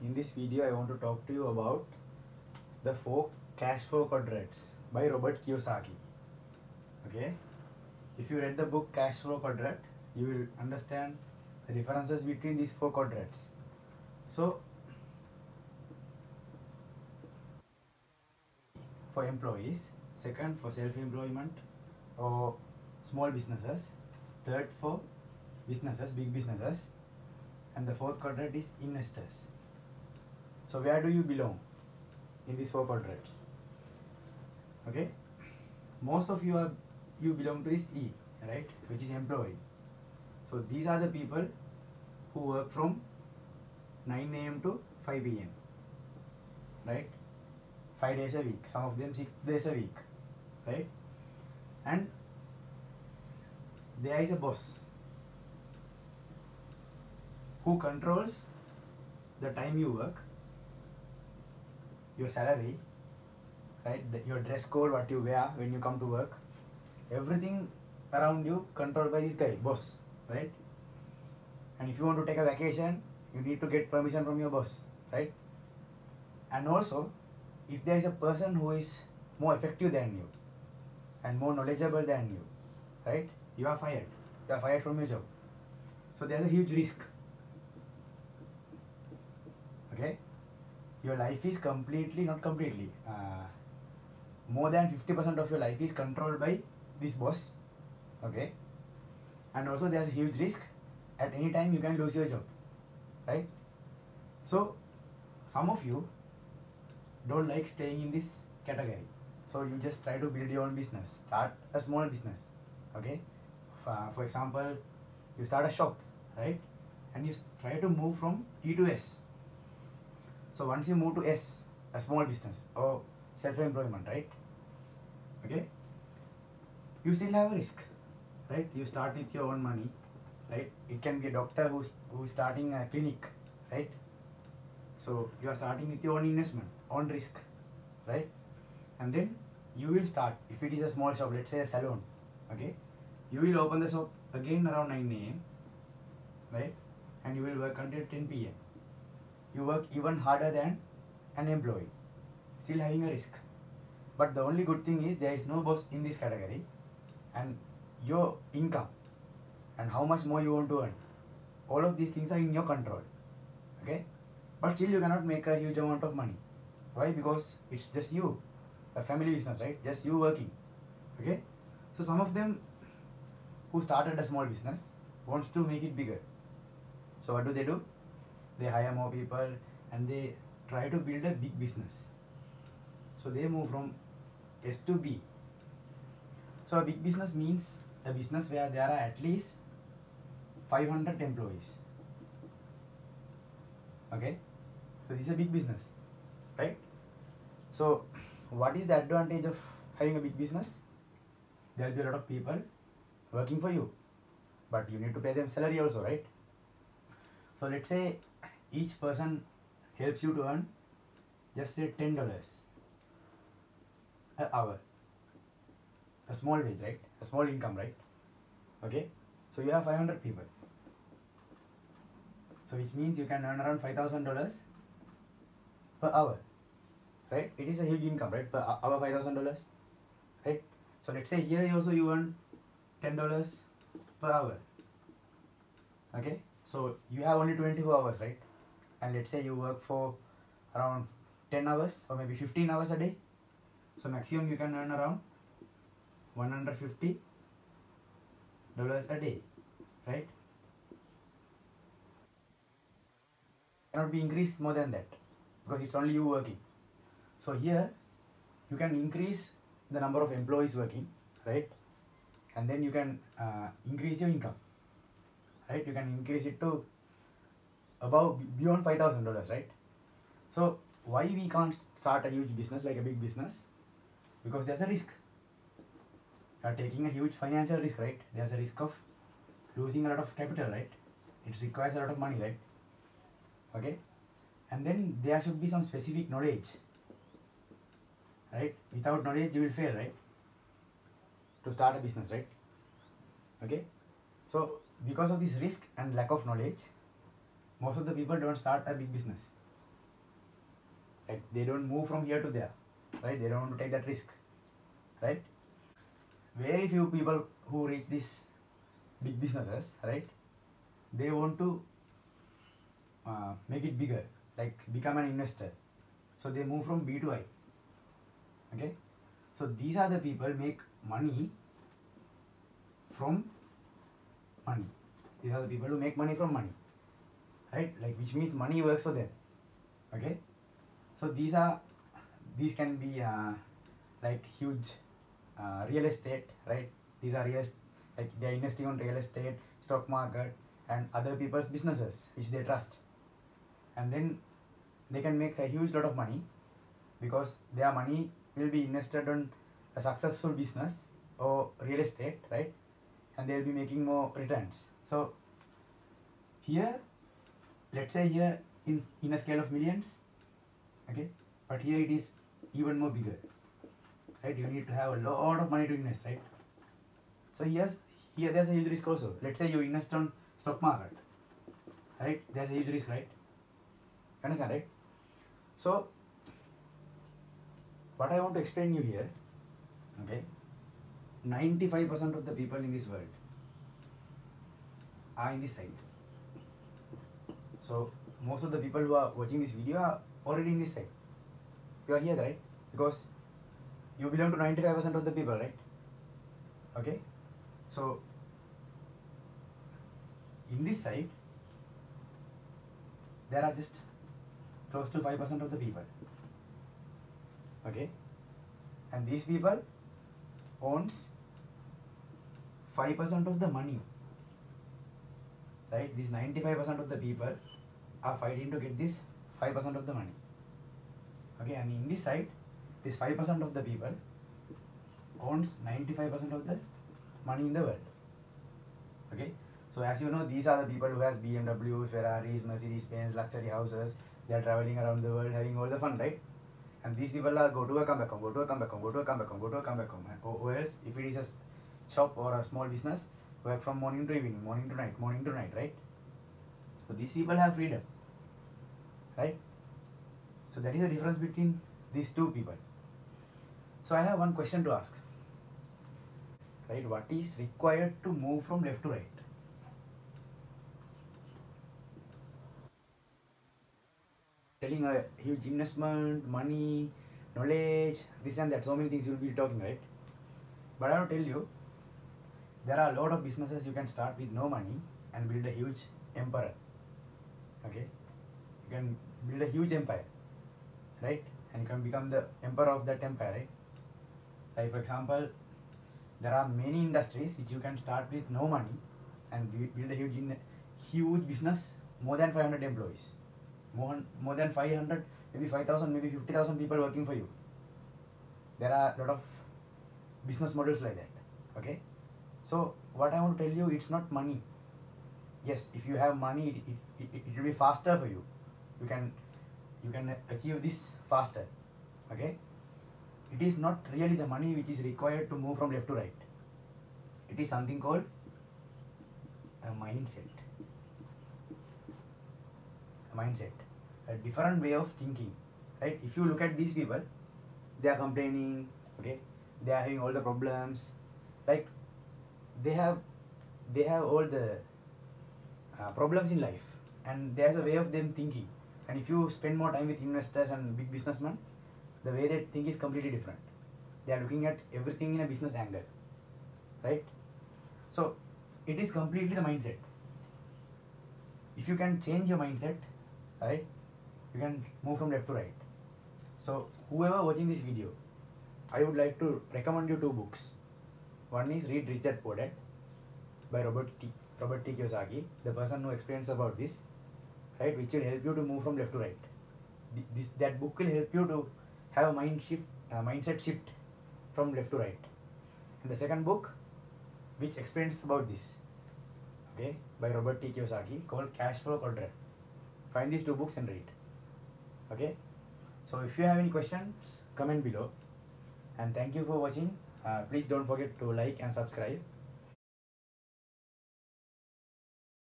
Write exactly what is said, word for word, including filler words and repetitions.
In this video, I want to talk to you about the four cash flow quadrants by Robert Kiyosaki. Okay, if you read the book Cash Flow Quadrant, you will understand the differences between these four quadrants. So, for employees, second for self-employment or small businesses, third for businesses, big businesses, and the fourth quadrant is investors. So where do you belong in these four quadrants? Okay, most of you are you belong to this E, right, which is employee. So these are the people who work from nine A M to five P M, right, five days a week, some of them six days a week, right, and there is a boss who controls the time you work, your salary, right, the, your dress code, what you wear when you come to work, everything around you controlled by this guy, boss, right? And if you want to take a vacation, you need to get permission from your boss, right? And also, if there is a person who is more effective than you and more knowledgeable than you, right, you are fired. You are fired from your job. So there's a huge risk. Okay, your life is completely, not completely, uh, more than fifty percent of your life is controlled by this boss. Okay, and also there's a huge risk. At any time you can lose your job, right? So some of you don't like staying in this category, so you just try to build your own business, start a small business. Okay, for, for example, you start a shop, right, and you try to move from E to S. So once you move to S, a small business or self-employment, right, okay, you still have a risk, right? You start with your own money, right? It can be a doctor who's who's starting a clinic, right? So you are starting with your own investment, own risk, right? And then you will start, if it is a small shop, let's say a salon, okay, you will open the shop again around nine A M, right, and you will work until ten P M You work even harder than an employee, still having a risk. But the only good thing is there is no boss in this category, and your income and how much more you want to earn, all of these things are in your control. Okay, but still you cannot make a huge amount of money. Why? Because it's just you, a family business, right? Just you working. Okay, so some of them who started a small business wants to make it bigger. So what do they do? They hire more people and they try to build a big business. So they move from S to B. So a big business means a business where there are at least five hundred employees. Okay, so this is a big business, right? So what is the advantage of having a big business? There will be a lot of people working for you, but you need to pay them salary also, right? So let's say each person helps you to earn, just say ten dollars an hour, a small wage, right? A small income, right? Okay, so you have five hundred people, so which means you can earn around five thousand dollars per hour, right? It is a huge income, right? Per hour, five thousand dollars, right? So let's say here also you earn ten dollars per hour. Okay, so you have only twenty-four hours, right? And let's say you work for around ten hours or maybe fifteen hours a day. So maximum you can earn around one hundred fifty dollars a day, right? Cannot be increased more than that because it's only you working. So here you can increase the number of employees working, right? And then you can uh, increase your income, right? You can increase it to above, beyond five thousand dollars, right? So why we can't start a huge business like a big business? Because there's a risk. You are taking a huge financial risk, right? There's a risk of losing a lot of capital, right? It requires a lot of money, right? Okay, and then there should be some specific knowledge, right? Without knowledge you will fail, right, to start a business, right? Okay, so because of this risk and lack of knowledge, most of the people don't start a big business. Like they don't move from here to there, right? They don't want to take that risk, right? Very few people who reach these big businesses, right? They want to uh, make it bigger, like become an investor. So they move from B to I. Okay, so these are the people make money from money. These are the people who make money from money, right? Like which means money works for them. Okay, so these are these can be uh, like huge uh, real estate, right? These are real, like they are investing on real estate, stock market, and other people's businesses which they trust, and then they can make a huge lot of money because their money will be invested on a successful business or real estate, right? And they will be making more returns. So here, let's say here in in a scale of millions, okay, but here it is even more bigger, right? You need to have a lot of money to invest, right? So here's here there's a huge risk also. Let's say you invest on stock market, right? There's a huge risk, right? Understand, right? So what I want to explain you here, okay, ninety-five percent of the people in this world are in this side. So most of the people who are watching this video are already in this side. You are here, right? Because you belong to ninety-five percent of the people, right? Okay, so in this side there are just close to five percent of the people. Okay, and these people owns five percent of the money, right? These ninety-five percent of the people are fighting to get this five percent of the money. Okay, and in this side, this five percent of the people owns ninety-five percent of the money in the world. Okay, so as you know, these are the people who has B M Ws, Ferraris, Mercedes-Benz, luxury houses. They are traveling around the world having all the fun, right? And these people are go to a come back home, go to a come back home, go to a come back home, go to a come back home. And or else, if it is a shop or a small business, work from morning to evening, morning to night, morning to night, right? So these people have freedom, right? So that is the difference between these two people. So I have one question to ask, right? What is required to move from left to right? Telling a huge investment, money, knowledge, this and that, so many things you will be talking, right? But I want to tell you, there are a lot of businesses you can start with no money and build a huge empire. Okay, you can build a huge empire, right? And you can become the emperor of that empire, right? Like for example, there are many industries which you can start with no money and build a huge, huge business, more than five hundred employees. More, more than five hundred, maybe five thousand, maybe fifty thousand people working for you. There are a lot of business models like that. Okay, so what I want to tell you, it's not money. Yes, if you have money, it, it, it, it will be faster for you. You can you can achieve this faster. Okay, it is not really the money which is required to move from left to right. It is something called a mindset. A mindset. A different way of thinking, right? If you look at these people, they are complaining, okay, they are having all the problems, like they have they have all the uh, problems in life, and there's a way of them thinking. And if you spend more time with investors and big businessmen, the way they think is completely different. They are looking at everything in a business angle, right? So it is completely the mindset. If you can change your mindset, right, you can move from left to right. So whoever watching this video, I would like to recommend you two books. One is Read Rich Dad Poor Dad by Robert T. Robert T. Kiyosaki, the person who explains about this, right, which will help you to move from left to right. This that book will help you to have a mind shift, uh, mindset shift from left to right. And the second book, which explains about this, okay, by Robert T. Kiyosaki, called Cash Flow Quadrant. Find these two books and read. Okay, so if you have any questions, comment below. And thank you for watching. Uh, please don't forget to like and subscribe.